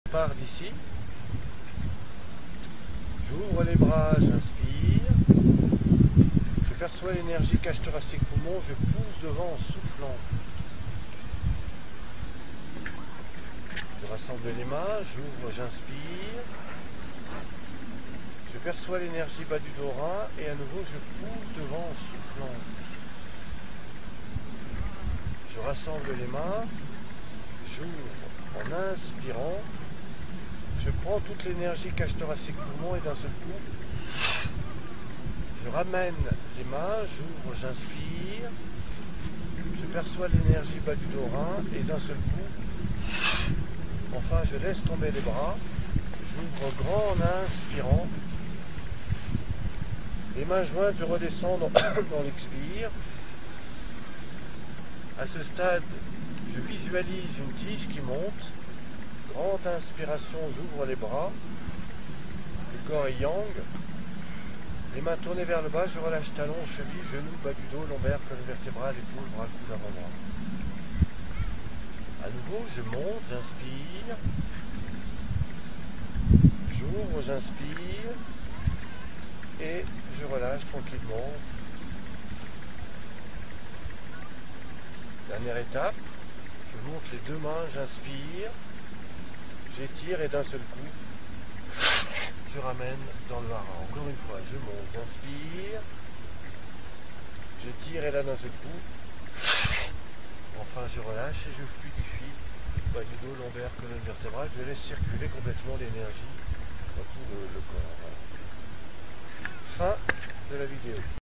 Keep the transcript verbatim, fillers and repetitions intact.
Je pars d'ici, j'ouvre les bras, j'inspire, je perçois l'énergie cage thoracique poumon, je pousse devant en soufflant. Je rassemble les mains, j'ouvre, j'inspire, je perçois l'énergie bas du dos rein et à nouveau je pousse devant en soufflant. Je rassemble les mains, j'ouvre en inspirant, je prends toute l'énergie cage thoracique poumon et d'un seul coup, je ramène les mains, j'ouvre, j'inspire, je perçois l'énergie bas du dos rein et d'un seul coup, enfin je laisse tomber les bras, j'ouvre grand en inspirant, les mains jointes, je redescends dans, dans l'expire. À ce stade, je visualise une tige qui monte. Grande inspiration, j'ouvre les bras. Le corps est yang. Les mains tournées vers le bas, je relâche talons, chevilles, genoux, bas du dos, lombaire, colonne vertébrale, épaules, bras, coudes, avant-bras. À nouveau, je monte, j'inspire. J'ouvre, j'inspire. Et je relâche tranquillement. Dernière étape, je monte les deux mains, j'inspire, j'étire et d'un seul coup, je ramène dans le hara. Encore une fois, je monte, j'inspire, j'étire et là d'un seul coup, enfin je relâche et je fluidifie, bas du dos, lombaire, colonne vertébrale, je laisse circuler complètement l'énergie dans tout le, le corps. Voilà. Fin de la vidéo.